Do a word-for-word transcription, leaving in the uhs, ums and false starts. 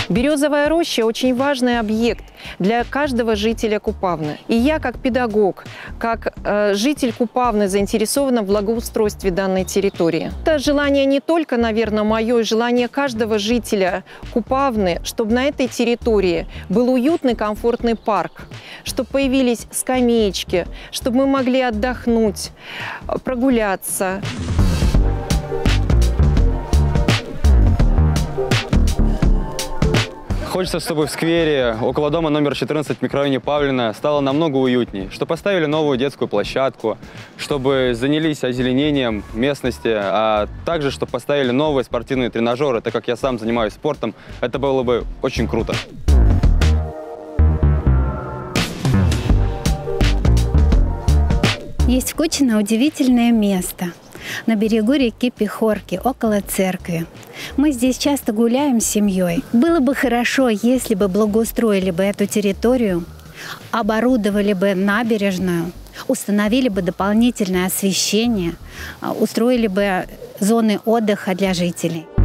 Березовая роща – очень важный объект для каждого жителя Купавны. И я, как педагог, как э, житель Купавны, заинтересована в благоустройстве данной территории. Это желание не только, наверное, мое, желание каждого жителя Купавны, чтобы на этой территории был уютный, комфортный парк, чтобы появились скамеечки, чтобы мы могли отдохнуть, прогуляться. Хочется, чтобы в сквере около дома номер четырнадцать в микрорайоне Павлина стало намного уютней, что поставили новую детскую площадку, чтобы занялись озеленением местности, а также, чтобы поставили новые спортивные тренажеры, так как я сам занимаюсь спортом, это было бы очень круто. Есть в Кучино удивительное место. На берегу реки Пехорки, около церкви. Мы здесь часто гуляем с семьей. Было бы хорошо, если бы благоустроили бы эту территорию, оборудовали бы набережную, установили бы дополнительное освещение, устроили бы зоны отдыха для жителей.